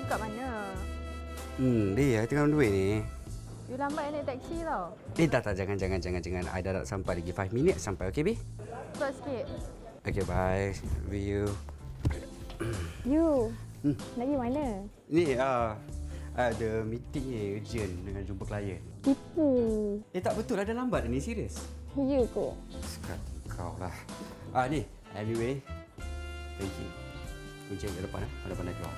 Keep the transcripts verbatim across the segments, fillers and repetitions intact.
kat mana? Hmm, dia tengah on the way ni. You lambat naik taksi tau. Eh, tak, tak. Jangan, jangan, jangan, jangan. I dah nak sampai lagi lima minit sampai. Okey, Bi? Cepat sikit. Okey, bye. See you. You, Hmm. nak pergi mana? Ni, ah, uh, ada meeting ni urgent dengan jumpa klien. Tipu. Eh, tak betul. Ada lambat ni, serius. You kot. Sekat kau lah. Ah, ni. Anyway. Thank you. Kunci kat depan, eh. Ada pandai keluar.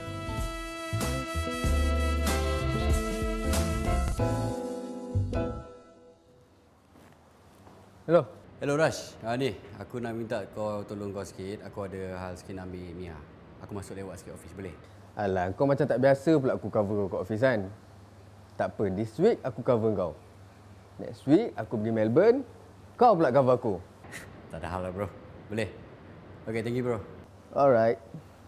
Hello. Hello Rash. Ah, ni, aku nak minta kau tolong kau sikit. Aku ada hal sikit nak ambil Mia. Aku masuk lewat sikit office, boleh? Alah, kau macam tak biasa pula aku cover kau kat office kan? Tak apa, this week aku cover kau. Next week aku pergi Melbourne, kau pula cover aku. Tak ada hal lah, bro. Boleh? Okay, thank you, bro. Alright.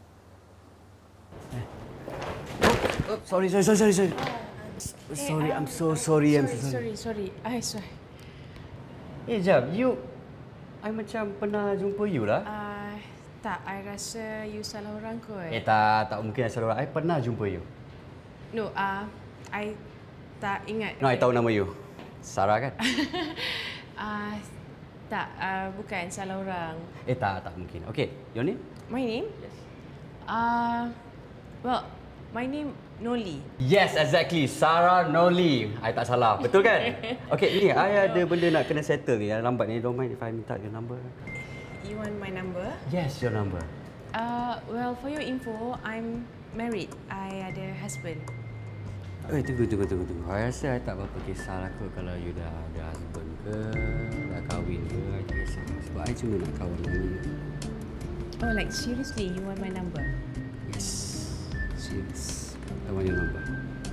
Oh, oh, sorry, sorry, sorry, sorry. sorry. Sorry, I'm so sorry. I'm so Sorry, sorry. sorry. I sorry. Eh, jap. You... I macam pernah jumpa you lah. Uh, tak, I rasa you salah orang kot. Eh, tak. Tak mungkin salah orang. I pernah jumpa you. No, uh, I tak ingat. No, I tahu nama you. Sarah kan? uh, tak, uh, bukan salah orang. Eh, tak. Tak mungkin. Okay, your name? My name? Yes. Uh, well, my name Noli. Yes, exactly. Sarah Noli. I tak salah. Betul kan? Okay, ni I ada benda nak kena settle ni. Lambat ni. Don't mind if I minta your number. You want my number? Yes, your number. Uh, well, for your info, I'm married. I ada husband. Eh, tunggu, tunggu, tunggu, tunggu. I rasa I tak apa-apa kisah lah kot kalau you dah ada husband ke, dah kahwin ke. I tak kisah. Sebab I cuma nak kawan dengan you. Oh, like seriously, you want my number? Yes. Serious. I want your number.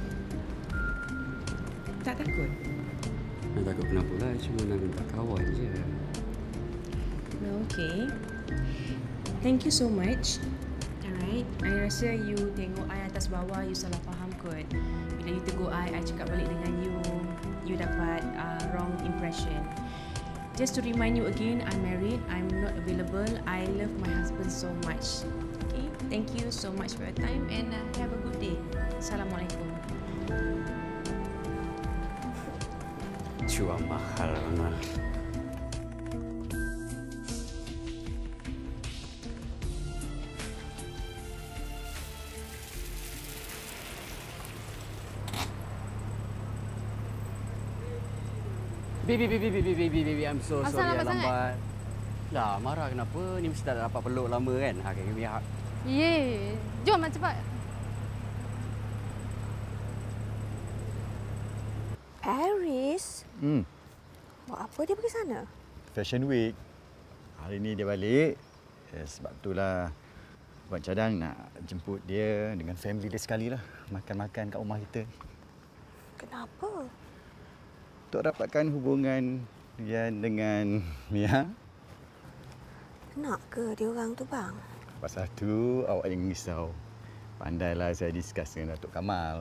Tak takut? I takut kenapa lah. I cuma nak minta kawan je. Well, okay. Thank you so much. Alright. I rasa you tengok I atas bawah, you salah faham kot. Bila you tegur I, I cakap balik dengan you, you dapat uh, wrong impression. Just to remind you again, I'm married. I'm not available. I love my husband so much. Okay. Thank you so much for your time and uh, have a good day. Assalamualaikum. Jual mahal, Ronald. Baby, baby, baby, baby, baby, baby, I'm so Asal sorry lambat lambat. Lah, marah kenapa? Ni mesti tak dapat peluk lama kan? Ha, okay, give me a hug. Ye, jom lah cepat. Paris? Hmm, Buat apa dia pergi sana? Fashion Week. Hari ni dia balik. Eh, sebab itulah Abang Cadang nak jemput dia dengan family dia sekali lah. Makan-makan kat rumah kita. Kenapa? Untuk dapatkan hubungan dia dengan Mia. Nak ke dia orang tu, bang? Pasal tu awak jangan risau. Pandailah saya discuss dengan Datuk Kamal.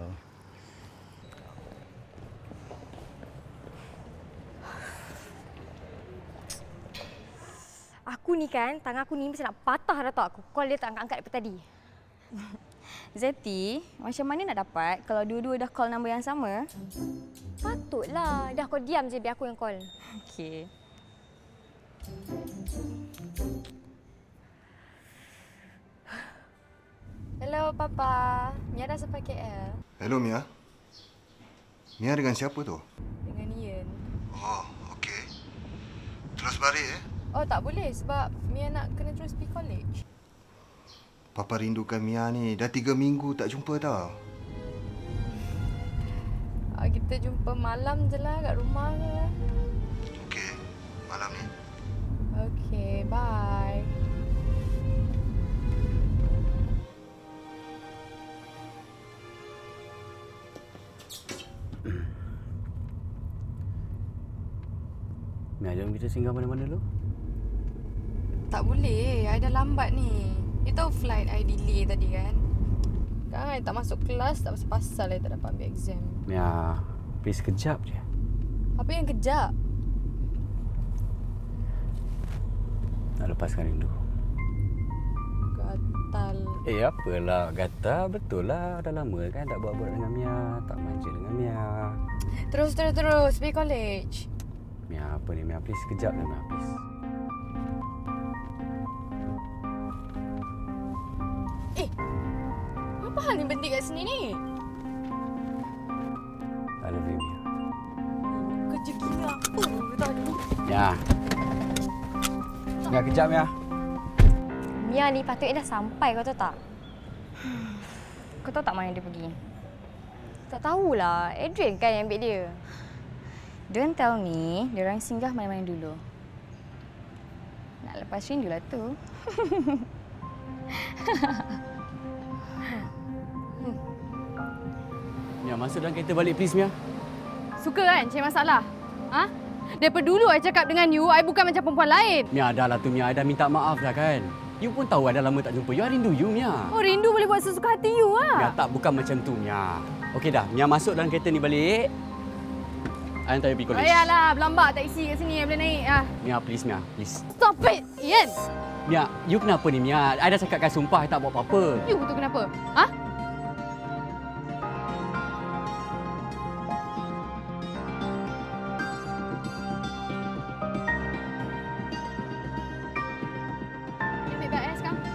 Aku ni kan, tangan aku ni mesti nak patah dah tau. Aku call dia tak angkat-angkat daripada tadi. Zeti, macam mana nak dapat kalau dua-dua dah call nombor yang sama? Patutlah. Dah kau diam je biar aku yang call. Okey. Hello, Papa. Mia dah sampai K L. Hello, Mia. Mia dengan siapa tu? Dengan Ian. Oh, okey. Terus balik, eh? Oh, tak boleh sebab Mia nak kena terus pergi college. Papa rindukan Mia ni. Dah tiga minggu tak jumpa tau. Ah, kita jumpa malam je lah kat rumah ke. Okey, malam ni. Okey, bye. Mia, jom kita singgah mana-mana dulu. Tak boleh. I dah lambat ni. You tahu flight I delay tadi kan? Sekarang I tak masuk kelas, tak pasal-pasal I tak dapat ambil exam. Mia, please kejap je. Apa yang kejap? Nak lepaskan rindu. Gatal. Eh, apalah Gata, betul lah. Dah lama kan tak buat-buat dengan Mia, tak manja dengan Mia. Terus, terus, terus. Pergi college. Mia, apa ni? Mia, please. Sekejap lah, Mia, please. Eh, apa hal ni berhenti kat sini ni? I love you, Mia. Kerja gila apa tadi? Mia. Mia, kejap, Mia. Mia ni patutnya dah sampai, kau tahu tak? Kau tahu tak mana dia pergi? Tak tahulah. Adrian kan yang ambil dia. Don't tell me, dia orang singgah mana-mana dulu. Nak lepas rindu lah tu. Mia, masuk dalam kereta balik, please, Mia. Suka kan cari masalah? Ha? Daripada dulu I cakap dengan you, I bukan macam perempuan lain. Mia, dah lah tu, Mia. I dah minta maaf dah kan. You pun tahu I dah lama tak jumpa you. I rindu you, Mia. Oh, rindu boleh buat sesuka hati you lah. Mia, tak, bukan macam tu, Mia. Okey dah, Mia masuk dalam kereta ni balik. I hantar you pergi college. Ayalah, berlambak taksi kat sini. I boleh naik. Ah. Mia, please, Mia. Please. Stop it, Ian. Mia, you kenapa ni, Mia? I dah cakapkan sumpah I tak buat apa-apa. You tu kenapa? Ha? Ambil bag eh sekarang.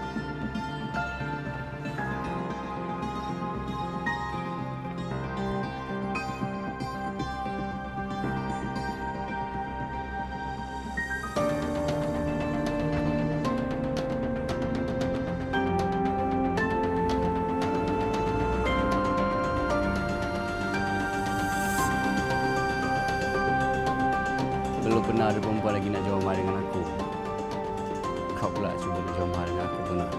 Belum pernah ada perempuan lagi nak jawab marah dengan aku. Kau pula cuba nak jawab marah dengan aku, pernah?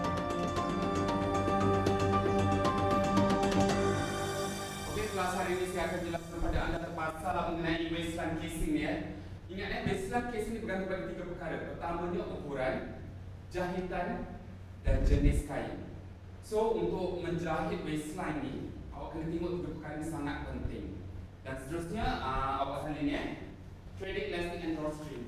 Okey, kelas hari ini saya akan jelaskan kepada anda terpasal mengenai baseline casing ni. Eh. Ingat eh, baseline casing ni bergantung pada tiga perkara. Pertamanya ukuran, jahitan dan jenis kain. So, untuk menjahit baseline ni, awak kena tengok tiga perkara ini sangat penting. Dan seterusnya, uh, awak salin ni eh. Trading, lasting and drawstring.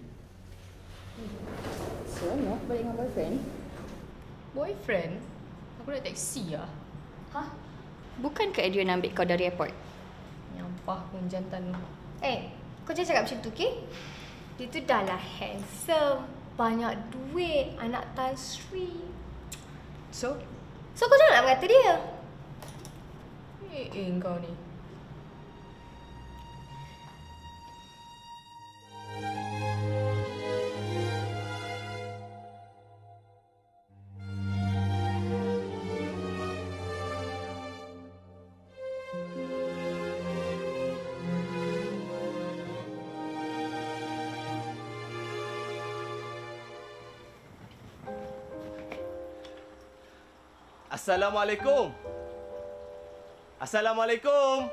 So, Noh balik dengan boyfriend? Boyfriend? Aku nak taksi lah. Hah? Bukan ke Adrian ambil kau dari airport? Nyampah pun jantan tu. Eh, kau jangan cakap macam tu, okey? Dia tu dah lah handsome, banyak duit, anak Tan Sri. So? So, kau jangan nak mengata dia. Eh, eh kau ni. Assalamualaikum. Assalamualaikum.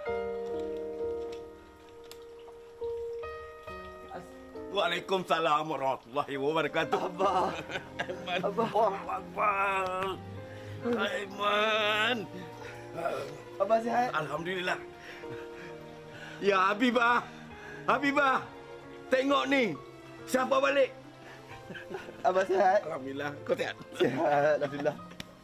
Waalaikumsalam warahmatullahi wabarakatuh. Abah. Aiman. Abah. Allahu Akbar. Aiman. Abah sihat? Alhamdulillah. Ya Habibah. Habibah. Tengok ni. Siapa balik? Abah sihat? Alhamdulillah. Kau sihat? Sihat. Alhamdulillah.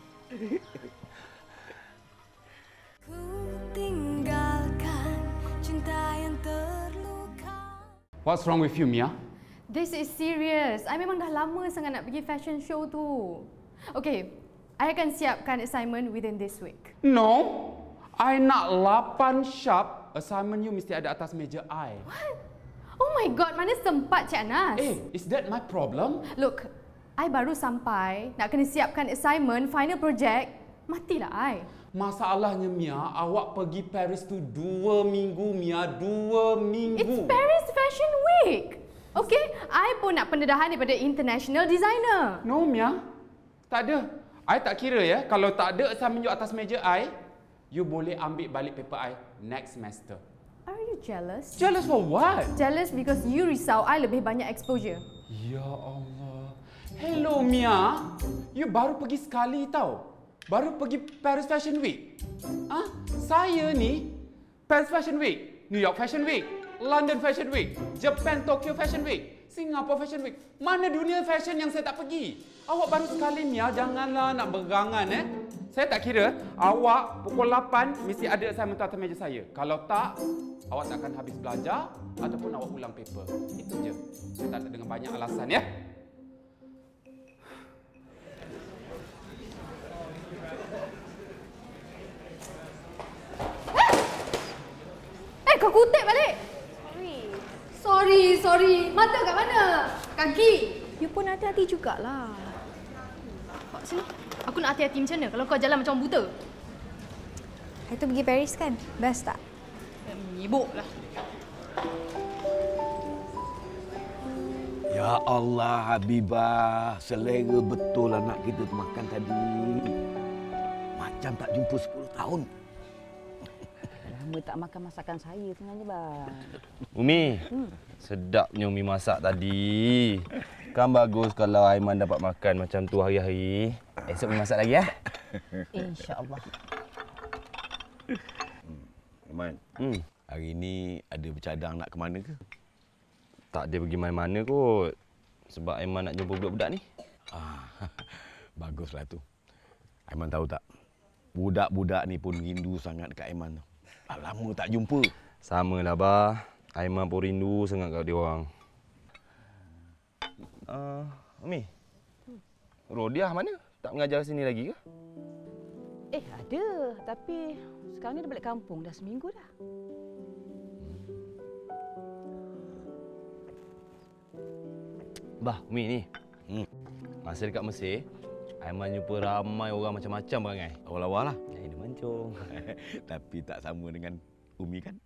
Ku tinggalkan cinta yang terluka. What's wrong with you, Mia? This is serious. I memang dah lama sangat nak pergi fashion show tu. Okay, I akan siapkan assignment within this week. No. I nak lapan sharp. Assignment you mesti ada atas meja I. What? Oh my god, mana sempat Cik Anas? Eh, is that my problem? Look, I baru sampai, nak kena siapkan assignment, final project. Matilah I. Masalahnya, Mia, awak pergi Paris tu dua minggu, Mia. Dua minggu. It's Paris Fashion Week. Okay, I pun nak pendedahan daripada international designer. No, Mia. Tak ada. I tak kira ya. Kalau tak ada assignment you atas meja I, you boleh ambil balik paper I next semester. Are you jealous? Jealous for what? Jealous because you risau I lebih banyak exposure. Ya Allah. Hello, Mia. You baru pergi sekali tau. Baru pergi Paris Fashion Week. Ah, saya ni Paris Fashion Week, New York Fashion Week, London Fashion Week, Japan Tokyo Fashion Week. Singapore Fashion Week. Mana dunia fashion yang saya tak pergi? Awak baru sekali Mia, janganlah nak berangan eh. Saya tak kira, awak pukul lapan mesti ada assignment atas meja saya. Kalau tak, awak tak akan habis belajar ataupun awak ulang paper. Itu je. Saya tak ada dengan banyak alasan ya. Eh, kau kutip balik. Sorry, sorry. Mata kat mana? Kaki. You pun hati-hati jugalah. Kau sini. Aku nak hati-hati macam mana kalau kau jalan macam orang buta? Hari tu pergi Paris kan? Best tak? Mibuk lah. Ya Allah, Habibah. Selera betul anak kita tu makan tadi. Macam tak jumpa sepuluh tahun. Lama tak makan masakan saya sebenarnya, bang. Umi, Hmm. sedapnya Umi masak tadi. Kan bagus kalau Aiman dapat makan macam tu hari-hari. Esok Umi masak lagi, ya? InsyaAllah. Aiman, Hmm. hari ni ada bercadang nak ke mana ke? Tak ada pergi mana-mana kot. Sebab Aiman nak jumpa budak-budak ni. Ah, baguslah tu. Aiman tahu tak? Budak-budak ni pun rindu sangat dekat Aiman tu. Dah lama tak jumpa. Samalah, bah. Aiman pun rindu sangat kat dia orang. Uh, Umi, Rodiah mana? Tak mengajar sini lagi ke? Eh, ada. Tapi sekarang ni dah balik kampung. Dah seminggu dah. Bah, Umi ni. Hmm. Masa dekat Mesir, Aiman jumpa ramai orang macam-macam perangai. Awal-awal lah. Yang dia mancung. Tapi tak sama dengan Umi kan?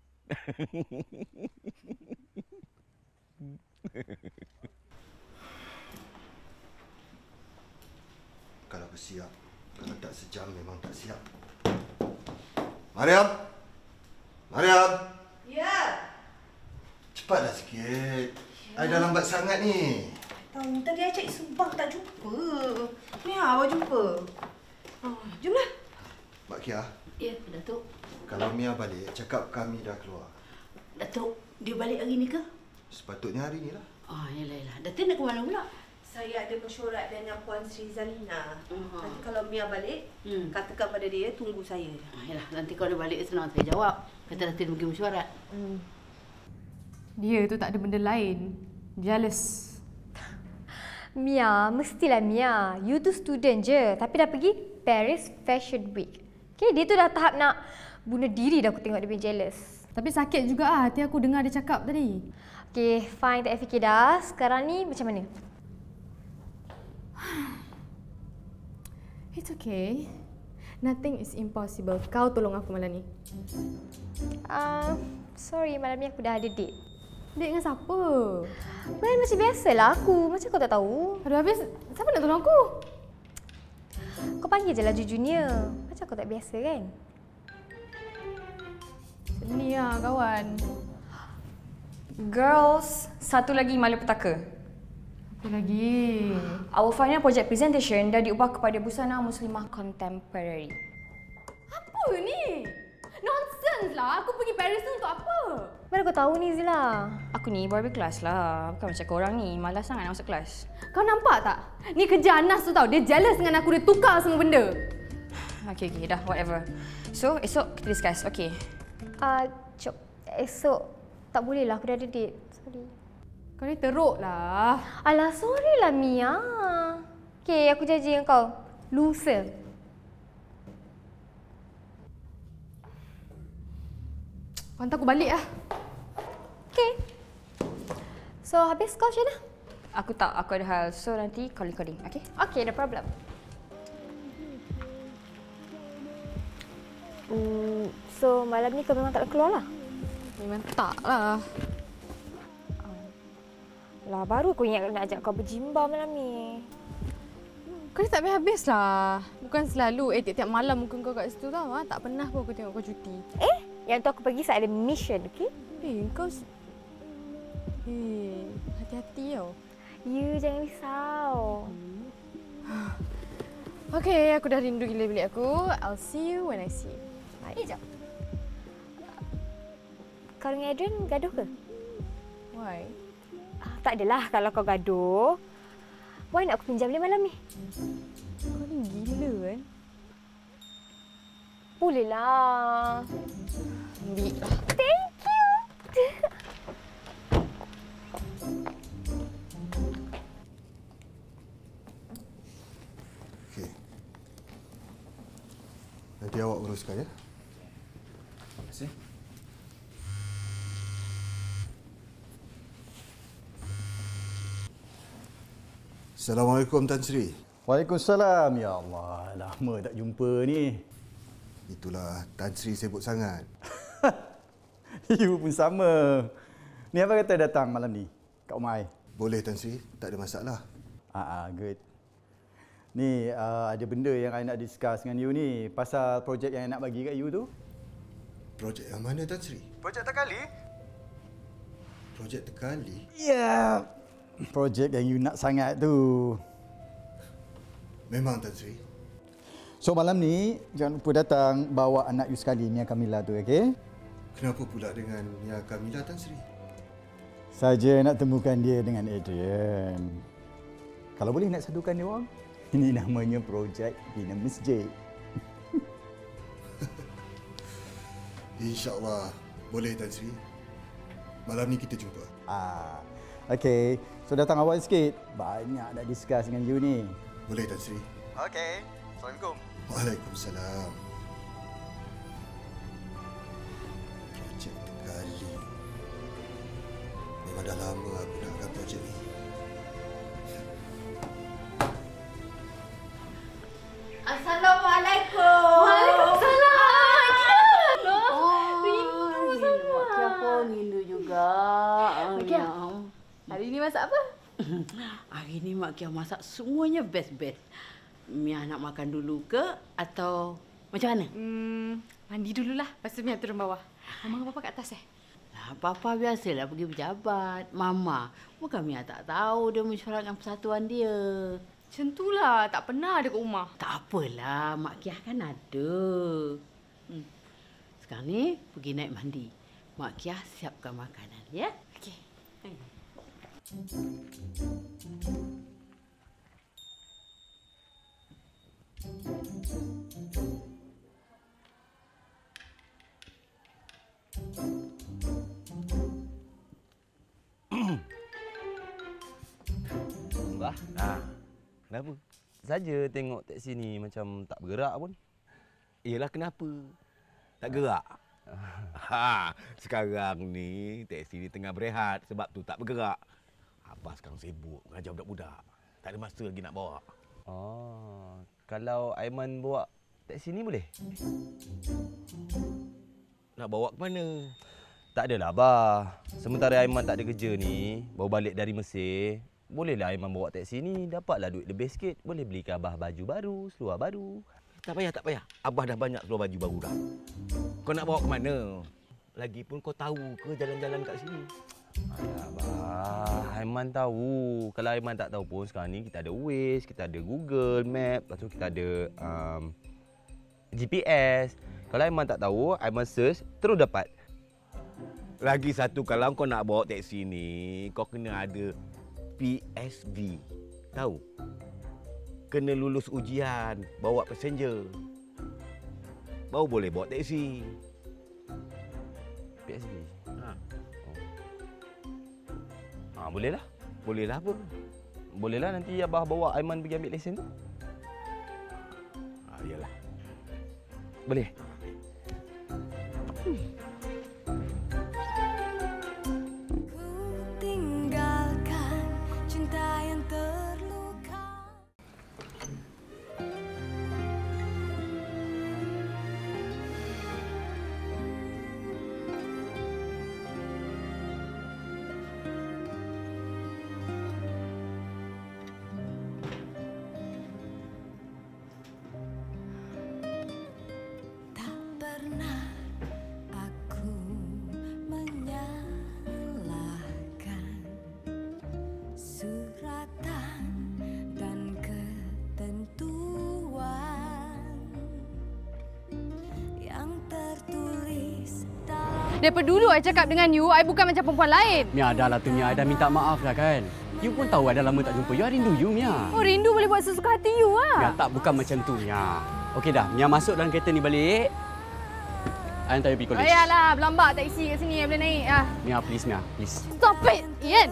Kalau bersiap, kalau tak sejam memang tak siap. Mariam! Mariam! Ya. Cepatlah sikit. Ya. I dah lambat sangat ni. Tahu tadi I cari Subang tak jumpa. Ni awak jumpa. Oh, jomlah. Mak Kia, Ya, Datuk. kalau Mia balik, cakap kami dah keluar. Datuk, dia balik hari ni ke? Sepatutnya hari ni lah. Oh, yalah, yalah. Datuk nak ke mana pula? Saya ada mesyuarat dengan Puan Sri Zalina. Uh-huh. Nanti kalau Mia balik, hmm. katakan pada dia tunggu saya. Ah, yalah, nanti kalau dia balik senang saya jawab. Kata Datuk pergi mesyuarat. Hmm. Dia tu tak ada benda lain. Jealous. Mia, mestilah Mia. You tu student je. Tapi dah pergi Paris Fashion Week. Okay, dia tu dah tahap nak bunuh diri dah aku tengok dia punya jealous. Tapi sakit juga ah hati aku dengar dia cakap tadi. Okay, fine. Tak payah fikir dah. Sekarang ni macam mana? It's okay. Nothing is impossible. Kau tolong aku malam ni. Uh, sorry, malam ni aku dah ada date. Date dengan siapa? Well, macam biasalah aku. Macam kau tak tahu. Aduh, habis siapa nak tolong aku? Kau panggil je lah Junior. Macam kau tak biasa kan? Ni lah kawan. Girls, satu lagi malapetaka. Apa lagi? Our final project presentation dah diubah kepada busana muslimah contemporary. Apa ni? Nonsense lah. Aku pergi Paris tu untuk apa? Mana kau tahu ni Zila? Aku ni baru kelas lah. Bukan macam korang ni. Malas sangat nak masuk kelas. Kau nampak tak? Ni kerja Anas tu tau. Dia jealous dengan aku. Dia tukar semua benda. Okay, okay. Dah, whatever. So, esok kita discuss. Okay. Ah, uh, Cok. Esok tak boleh lah. Aku dah ada date. Sorry. Kau ni teruk lah. Alah, sorry lah Mia. Okay, aku janji dengan kau. Lusa. Hantar aku balik lah. Okay. So, habis kau macam mana? Aku tak. Aku ada hal. So, nanti calling-calling. Okay? Okay, no problem. Hmm, so, malam ni kau memang tak nak keluar lah? Memang tak lah. Lah, baru aku ingat nak ajak kau berjimba malam ni. Kau ni tak habis lah. Bukan selalu. Eh, tiap-tiap malam muka kau kat situ tau. Ha? Tak pernah pun aku tengok kau cuti. Eh, yang tu aku pergi saat ada mission, okey? Eh, kau... Eh, hati-hati tau. Ya, jangan risau. Hmm. Okey, aku dah rindu gila bilik aku. I'll see you when I see you. Bye. Eh, jap. Kau dengan Adrian gaduh ke? Why? Tak adalah kalau kau gaduh. Why nak aku pinjam dia malam ni? Kau ni gila kan? Bolehlah. Ambil lah. Thank you. Okey. Nanti awak uruskan ya. Terima kasih. Assalamualaikum Tan Sri. Waalaikumsalam. Ya Allah, lama tak jumpa ni. Itulah Tan Sri sibuk sangat. You pun sama. Ni apa kata datang malam ni kat rumah I? Boleh Tan Sri, tak ada masalah. Ah, ah good. Ni uh, ada benda yang I nak discuss dengan you ni pasal projek yang I nak bagi kat you tu. Projek yang mana Tan Sri? Projek Tekali? Projek Tekali? Ya. Yeah. Projek yang you nak sangat tu. Memang Tan Sri. So malam ni jangan lupa datang bawa anak you sekali, Mia Kamila tu, okey? Kenapa pula dengan Mia Kamila Tan Sri? Saja nak temukan dia dengan Adrian. Kalau boleh nak satukan dia orang. Ini namanya projek Bina Masjid. InsyaAllah boleh Tan Sri. Malam ni kita jumpa. Ah, okey. So datang awal sikit. Banyak nak discuss dengan you ni. Boleh Tan Sri. Okey. Assalamualaikum. Waalaikumsalam. Projek Tekali. Memang dah lama aku nakkan projek ni. Assalamualaikum. Waalaikumsalam. Oh, rindu sangat. Siapa rindu juga. Mak Kia, hari ni masak apa? Hari ni Mak Kia masak semuanya best-best. Mia nak makan dulu ke atau macam mana? Hmm, mandi dululah. Lepas tu Mia turun bawah. Mama dan Papa kat atas eh? Lah, Papa biasalah pergi berjabat. Mama, bukan Mia tak tahu dia mesyuaratkan persatuan dia. Macam itulah. Tak pernah ada kat rumah. Tak apalah. Mak Kia kan ada. Hmm. Sekarang ni pergi naik mandi. Mak Kia siapkan makanan, ya? Okey. Bah, ha. Kenapa? Saja tengok teksi ni macam tak bergerak pun. Iyalah kenapa? Tak gerak. Ha, sekarang ni teksi ni tengah berehat sebab tu tak bergerak. Abah sekarang sibuk mengajar budak-budak. Tak ada masa lagi nak bawa. Oh, kalau Aiman bawa teksi ni boleh? Nak bawa ke mana? Tak adalah, Abah. Sementara Aiman tak ada kerja ni, baru balik dari Mesir, bolehlah Aiman bawa teksi ni, dapatlah duit lebih sikit. Boleh belikan Abah baju baru, seluar baru. Tak payah, tak payah. Abah dah banyak seluar baju baru dah. Kau nak bawa ke mana? Lagipun kau tahu ke jalan-jalan kat sini? Alah, Abah. Aiman tahu. Kalau Aiman tak tahu pun, sekarang ni kita ada Waze, kita ada Google Map, lepas tu kita ada um, G P S. Kalau Aiman tak tahu, Aiman search, terus dapat. Lagi satu, kalau kau nak bawa teksi ni, kau kena ada P S V. Tahu? Kena lulus ujian bawa passenger. Baru boleh bawa teksi. P S V? Ha. Oh. Ha, bolehlah. Bolehlah apa? Bolehlah nanti Abah bawa Aiman pergi ambil lesen tu. Ha, iyalah. Boleh? Hmm. Tinggalkan cinta yang terluka. Daripada dulu I cakap dengan you, I bukan macam perempuan lain. Mia, dah lah tu Mia. I dah minta maaf dah kan. You pun tahu I dah lama tak jumpa you. I rindu you, Mia. Oh, rindu boleh buat sesuka hati you lah. Mia, tak, bukan macam tu, Mia. Okey dah, Mia masuk dalam kereta ni balik. I hantar you pergi college. Ayahlah, berlambak taksi kat sini. I boleh naik. Ah. Mia, please, Mia. Please. Stop it, Ian.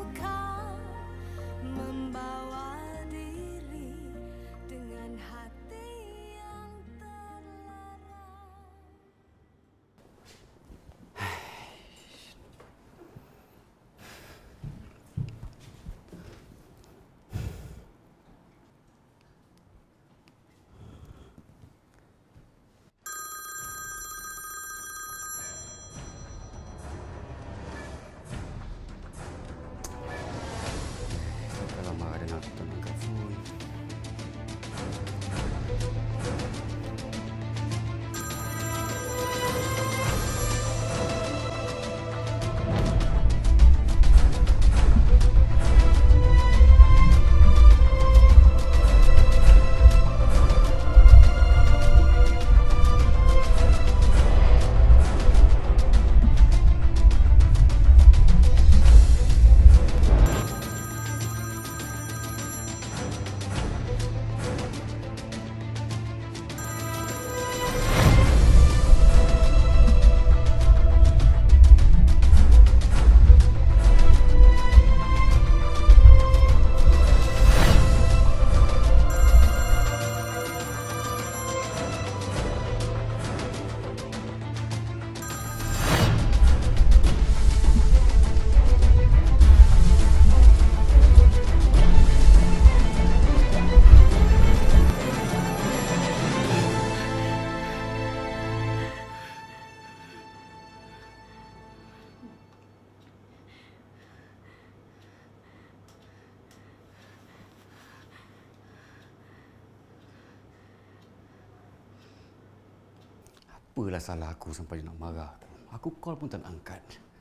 Apalah salah aku sampai dia nak marah tu. Aku call pun tak nak angkat.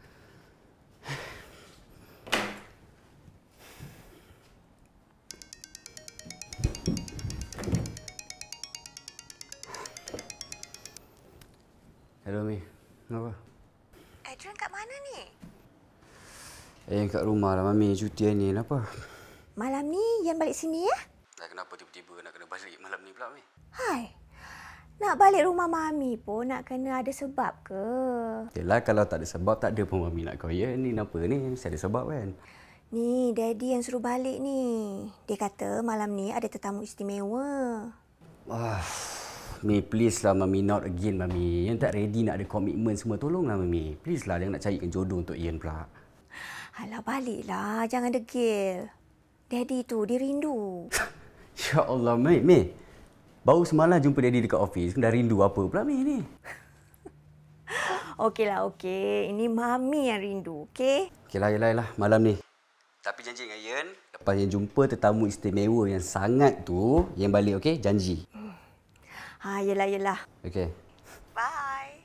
Hello, Mi. Kenapa? Adrian kat mana ni? Eh, kat rumah lah, Mami. Cuti hari ni. Kenapa? Malam ni Ian balik sini ya? Dah kenapa tiba-tiba nak kena balik malam ni pula, Mi? Hai. Nak balik rumah Mami pun nak kena ada sebab ke? Yelah, kalau tak ada sebab, tak ada pun Mami nak kau. Ya, ni kenapa ni? Mesti ada sebab kan? Ni, Daddy yang suruh balik ni. Dia kata malam ni ada tetamu istimewa. Ah, Mi, please lah Mami. Not again, Mami. Yang tak ready nak ada komitmen semua. Tolonglah, Mami. Please lah, jangan nak carikan jodoh untuk Ian pula. Alah, baliklah. Jangan degil. Daddy tu, dia rindu. Ya Allah, Mi. Mi. Baru semalam jumpa Daddy dekat office. Dah rindu apa pula Mi ni? Okeylah, okey. Ini Mami yang rindu, okey? Okeylah, yelah, yelah. Malam ni. Tapi janji dengan Ian, lepas yang jumpa tetamu istimewa yang sangat tu, yang balik, okey? Janji. Ha, yelah, yelah. Okey. Bye.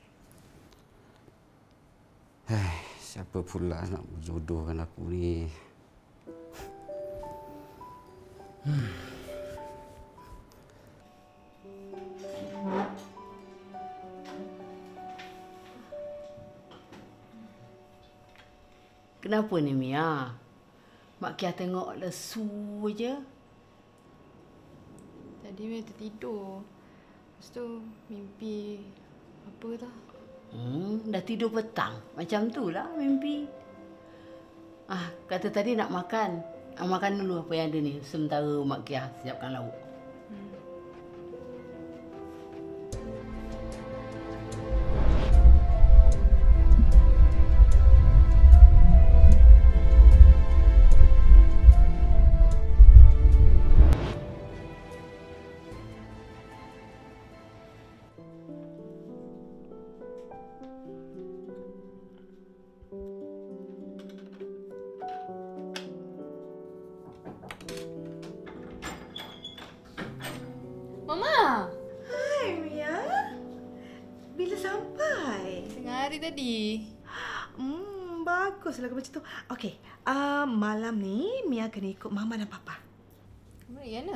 Hai, siapa pula nak berjodohkan aku ni? Hmm. Kenapa ni Mia? Mak Kia tengok lesu je. Tadi Mia tertidur. Lepas tu mimpi apa dah? Hmm, dah tidur petang. Macam tu lah mimpi. Ah, kata tadi nak makan. Ah, makan dulu apa yang ada ni. Sementara Mak Kia siapkan lauk. Mama! Hai, Mia. Bila sampai? Tengah hari tadi. Hmm, baguslah kalau macam tu. Okey, uh, malam ni Mia kena ikut Mama dan Papa. Mana Yana?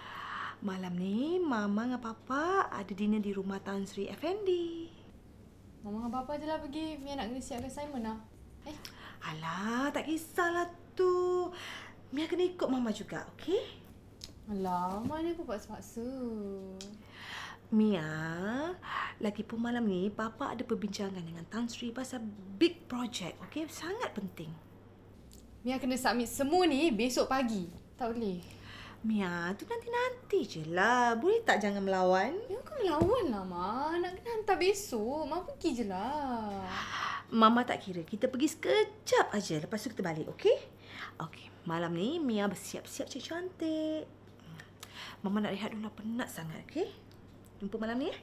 Malam ni Mama dengan Papa ada dinner di rumah Tan Sri Effendi. Mama dengan Papa je lah pergi. Mia nak kena siapkan assignment lah. Eh? Alah, tak kisahlah tu. Mia kena ikut Mama juga, okey? Alah, mana aku paksa-paksa. Mia, lagipun malam ni Papa ada perbincangan dengan Tan Sri pasal big project, okey? Sangat penting. Mia kena submit semua ni besok pagi. Tak boleh. Mia, tu nanti-nanti je lah. Boleh tak jangan melawan? Ya, kau melawan lah, Ma. Nak kena hantar besok. Ma pergi je lah. Mama tak kira. Kita pergi sekejap aja. Lepas tu kita balik, okey? Okey, malam ni Mia bersiap-siap cantik. Mama nak rehat dulu, penat sangat, okey? Jumpa malam ni, eh?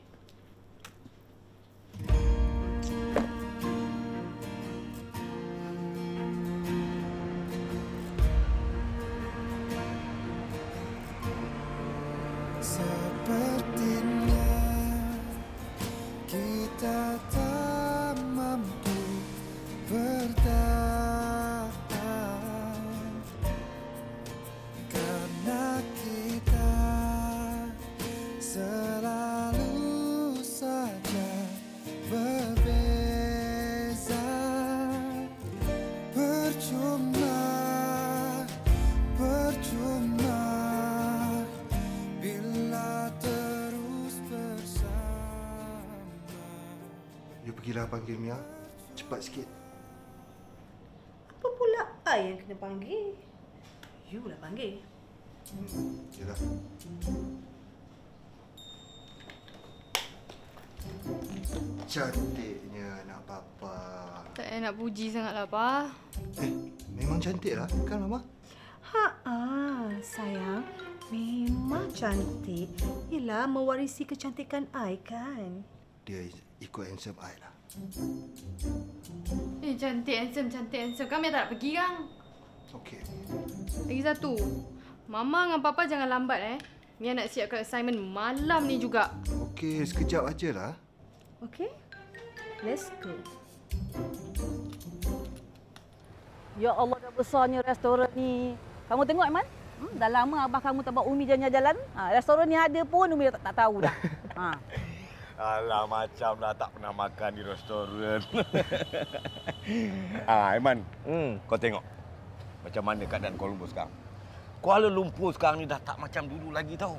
Sepertinya kita tak mampu bertahan karena kita selalu saja berbeza. Percuma, percuma bila terus bersama. You pergilah panggil Mia. Cepat sikit. Apa pula I yang kena panggil? You lah panggil. Hmm, yalah. Cantiknya anak Papa. Tak payah nak puji sangatlah, Pa. Eh, memang cantik lah, kan Mama? Ha-ah, sayang. Memang cantik. Yelah, mewarisi kecantikan I kan? Dia ikut handsome I lah. Eh, cantik, handsome, cantik, handsome. Kami tak nak pergi, Kang. Okey. Lagi satu. Mama dengan Papa jangan lambat, eh. Mia nak siapkan assignment malam ni juga. Okey, sekejap aja lah. Okey. Let's go. Ya Allah, dah besarnya restoran ni. Kamu tengok, Aiman? Hmm, dah lama abah kamu tak bawa Umi jalan-jalan. Ha, restoran ni ada pun Umi tak, tak tahu dah. Ha. Alah, macam lah tak pernah makan di restoran. ah, Aiman, hmm, kau tengok. Macam mana keadaan Kuala Lumpur sekarang? Kuala Lumpur sekarang ni dah tak macam dulu lagi tau.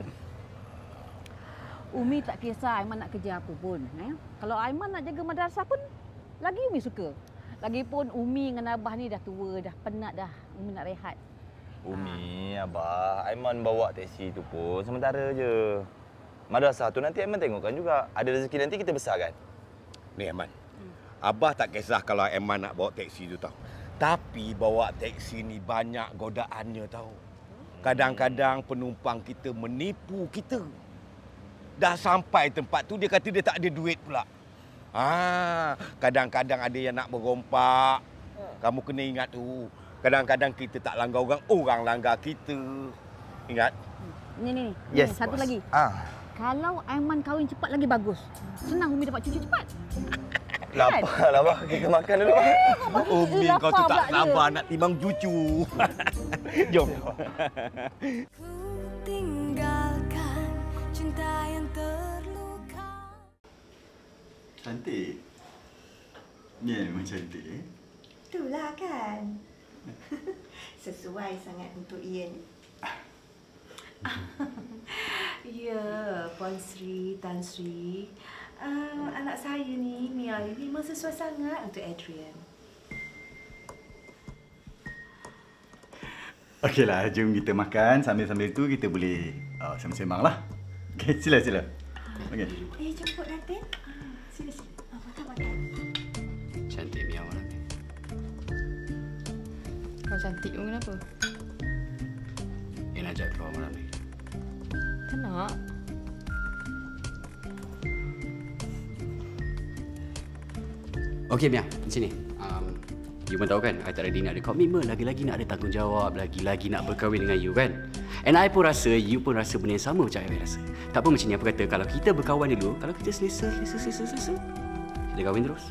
Umi tak kisah Aiman nak kerja apa pun. Eh? Kalau Aiman nak jaga madrasah pun, lagi Umi suka. Lagipun Umi dengan Abah ni dah tua, dah penat dah. Umi nak rehat. Umi, Abah, Aiman bawa teksi tu pun sementara je. Madrasah tu nanti Aiman tengokkan juga. Ada rezeki nanti kita besarkan. Ni Aiman, hmm. Abah tak kisah kalau Aiman nak bawa teksi tu tau. Tapi bawa teksi ni banyak godaannya tau. Kadang-kadang penumpang kita menipu kita. Dah sampai tempat tu dia kata dia tak ada duit pula. Ah, kadang-kadang ada yang nak berompak. Kamu kena ingat tu. Kadang-kadang kita tak langgar orang, orang langgar kita. Ingat? Ni ni ni. Yes, ni, satu boss. lagi. Ah. Kalau Aiman kahwin cepat lagi bagus. Senang Umi dapat cucu cepat. Lapar lah, Abah. Kita makan dulu. Umi kau tu tak sabar nak timbang cucu. Jom. Tinggalkan cinta yang terluka. Cantik. Ni memang cantik eh. Itulah kan. Sesuai sangat untuk Ian. Ya, Puan Sri, Tan Sri. Uh, anak saya ni, Mia ni memang sesuai sangat untuk Adrian. Okeylah, jom kita makan. Sambil-sambil tu kita boleh uh, sembang-sembang lah. Okey, sila sila. Okey. Eh, jemput Ratin. Uh, sila sila. Uh, makan makan. Cantik Mia malam ni. Kau cantik pun kenapa? Dia nak ajak keluar malam ni. Tak nak. Okey Mia, di sini. Um, you pun tahu kan, I tak ready nak ada komitmen, lagi-lagi nak ada tanggungjawab, lagi-lagi nak berkahwin dengan you kan. And I pun rasa, you pun rasa benda yang sama macam I rasa. Tak apa macam ni, apa kata, kalau kita berkawan dulu, kalau kita selesa, selesa, selesa, selesa, kita kahwin terus.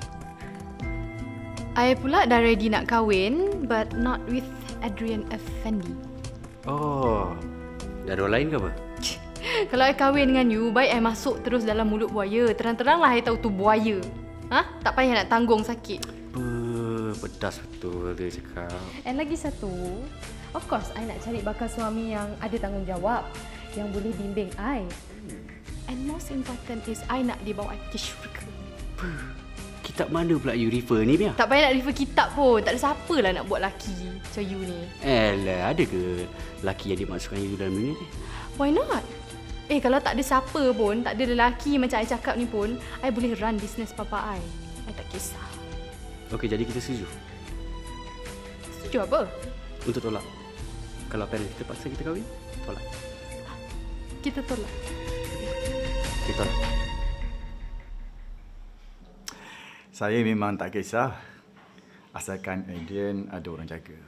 I pula dah ready nak kahwin, but not with Adrian Effendi. Oh, dah ada orang lain ke apa? Kalau I kahwin dengan you, baik I masuk terus dalam mulut buaya. Terang-teranglah I tahu tu buaya. Ha? Tak payah nak tanggung sakit. Apa? Pedas betul dia cakap. And lagi satu, of course, I nak cari bakal suami yang ada tanggungjawab, yang boleh bimbing I. And most important is, I nak dia bawa I pergi syurga. Kitab mana pula you refer ni, Mia? Tak payah nak refer kitab pun. Tak ada siapa lah nak buat laki macam you ni. Alah, ada ke laki yang dimasukkan you dalam dunia ni? Why not? Eh, kalau tak ada siapa pun, tak ada lelaki macam I cakap ni pun, I boleh run business papa I. I tak kisah. Okey, jadi kita setuju. Setuju apa? Untuk tolak. Kalau parents kita paksa kita kahwin, tolak. Kita tolak. Kita tolak. Saya memang tak kisah. Asalkan Adrian ada orang jaga.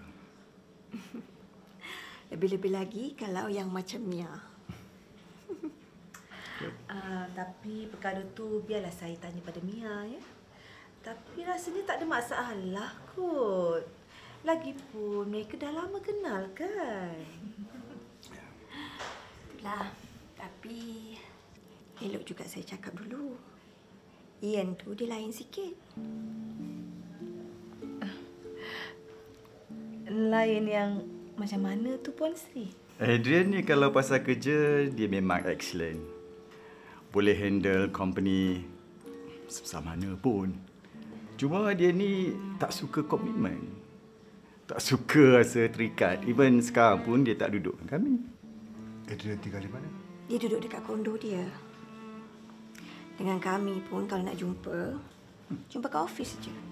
Lebih-lebih lagi kalau yang macam Mia. Uh, tapi perkara tu biarlah saya tanya pada Mia ya. Tapi rasanya tak ada masalah kot. Lagipun mereka dah lama kenal kan. Itulah. Tapi elok juga saya cakap dulu. Ian tu dia lain sikit. Lain yang macam mana tu Puan Sri? Adrian ni kalau pasal kerja, dia memang excellent. Boleh handle company sebesar mana pun. Cuma dia ni tak suka komitmen. Tak suka rasa terikat. Even sekarang pun dia tak duduk dengan kami. Adrian tinggal di mana? Dia duduk dekat kondo dia. Dengan kami pun kalau nak jumpa, jumpa kat office saja.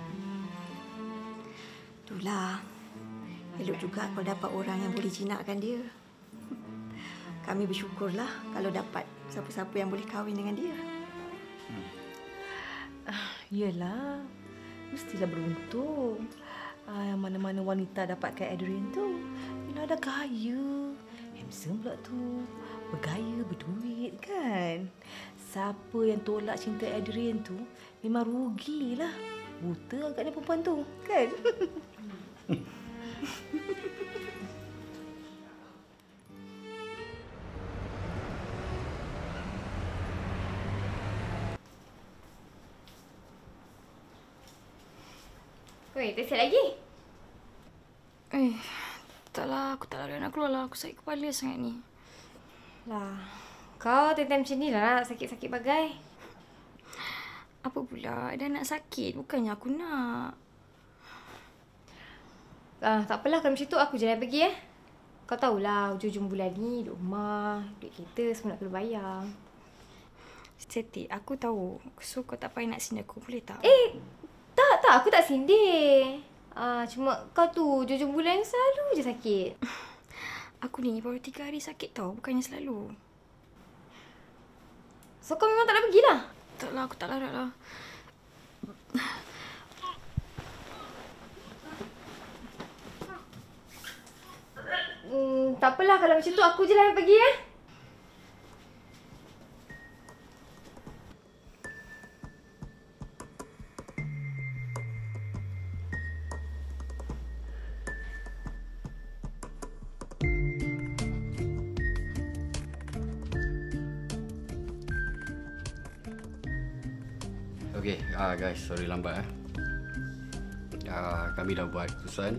Itulah. Elok juga kalau dapat orang yang boleh jinakkan dia. Kami bersyukurlah kalau dapat siapa-siapa yang boleh kahwin dengan dia. Hmm. Uh, yelah. Mestilah beruntung. Uh, mana-mana wanita dapatkan Adrian tu. Yelah dah kaya. Handsome pula tu. Bergaya, berduit kan. Siapa yang tolak cinta Adrian tu memang rugilah. Buta agaknya perempuan tu, kan? Weh, tak siap lagi? Eh, taklah. Aku tak lari nak keluar lah. Aku sakit kepala sangat ni. Lah, kau time-time macam ni lah nak sakit-sakit bagai. Apa pula? Dah nak sakit. Bukannya aku nak. Ah, tak apalah kalau macam tu aku jalan pergi eh. Kau tahulah hujung-hujung bulan ni duduk rumah, duit kereta semua nak kena bayar. Setik, aku tahu. So kau tak payah nak sindir aku, boleh tak? Eh, tak, tak. Aku tak sindir. Ah, cuma kau tu hujung-hujung bulan selalu je sakit. Aku ni baru tiga hari sakit tau, bukannya selalu. So kau memang tak nak pergilah? Taklah, aku tak larat lah. Hmm, tak apalah kalau macam tu aku je lah yang pergi eh. Okay, uh, guys, sorry lambat eh. Uh, kami dah buat keputusan.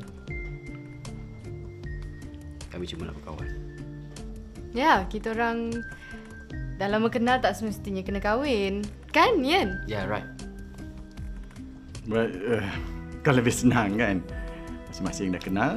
Kami cuma nak berkawan. Ya, kita orang dah lama kenal tak semestinya kena kahwin. Kan, Ian? Yeah, right. But, uh, kan lebih senang kan? Masing-masing dah kenal.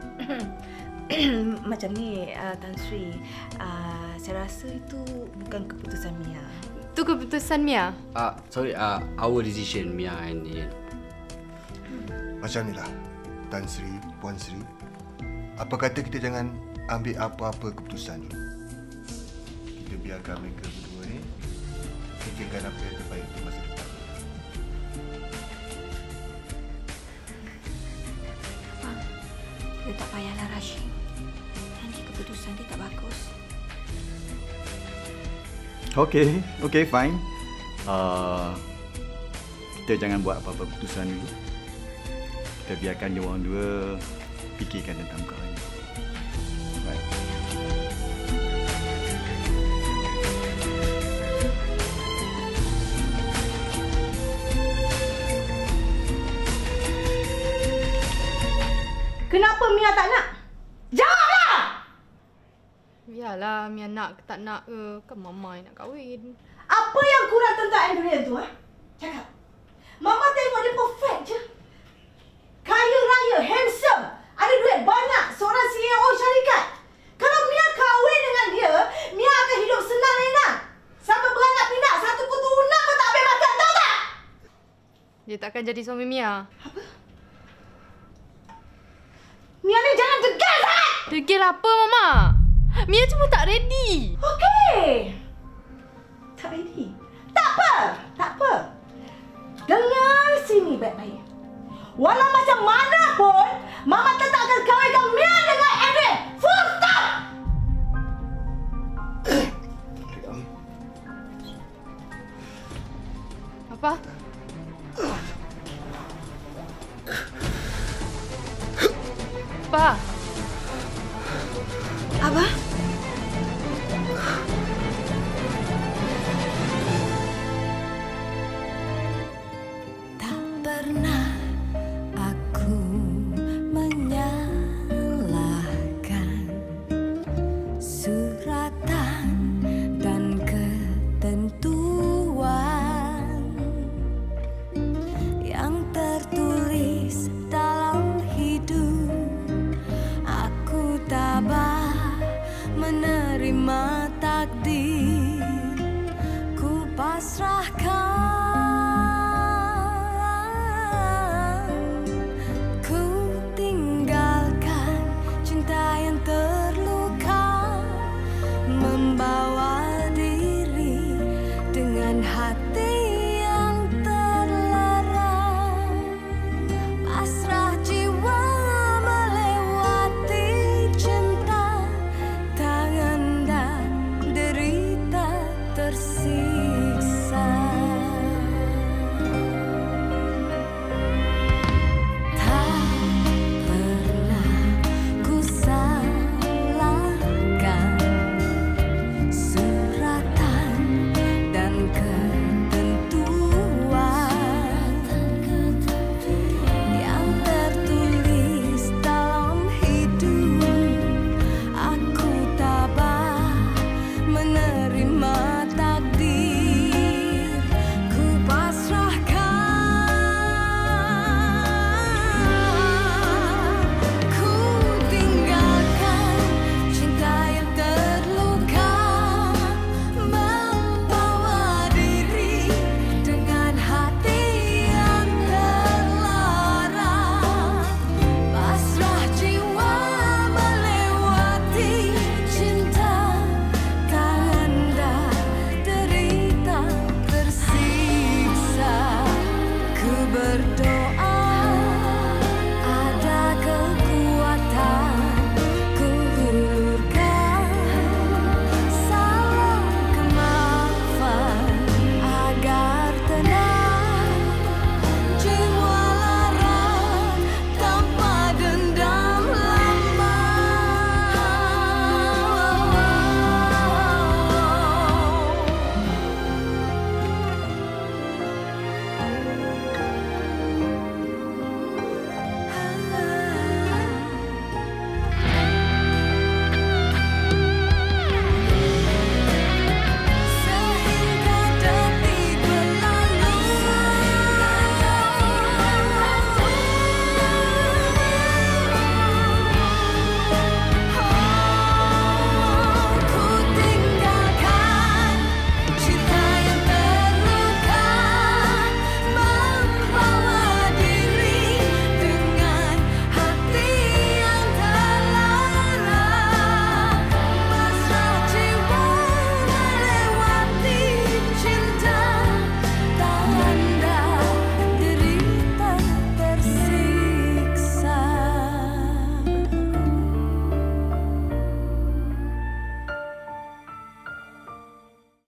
Macam ni, uh, Tan Sri. Uh, saya rasa itu bukan keputusan Mia. Itu keputusan Mia? Ah, uh, sorry, uh, our decision, Mia and Ian. Macam ni lah, Tan Sri, Puan Sri. Apa kata kita jangan ambil apa-apa keputusan dulu. Kita biarkan mereka berdua ni fikirkan apa yang terbaik untuk masa depan. Abang, dia tak payahlah rushing. Nanti keputusan dia tak bagus. Okay, okay, fine. Uh, kita jangan buat apa-apa keputusan dulu. Kita biarkan dia orang dua fikirkan tentang kau ini. Right. Kenapa Mia tak nak? Jawablah! Biarlah Mia nak ke tak nak ke. Kan Mama yang nak kahwin. Apa yang kurang tentang Adrian tu, ha? Cakap. Mama tengok dia perfect je. Kaya raya, handsome. Ada duit banyak. Seorang C E O syarikat. Kalau Mia kahwin dengan dia, Mia akan hidup senang enak. Sampai beranak pinak, satu kutu unang pun tak habis makan, tahu tak? Dia takkan jadi suami Mia. Apa? Mia ni jangan degil sangat! Degil apa, Mama? Mia cuma tak ready. Okey. Tak ready. Tak apa. Tak apa. Dengar sini baik-baik. Walau macam mana pun, Mama tetap akan kahwinkan Mia dengan Adrian. Full stop! Apa? Apa? Abah? Tak pernah aku menyalahkan suratan dan ketentuan yang tertulis dalam hidup. Aku tabah menerima takdir, ku pasrahkan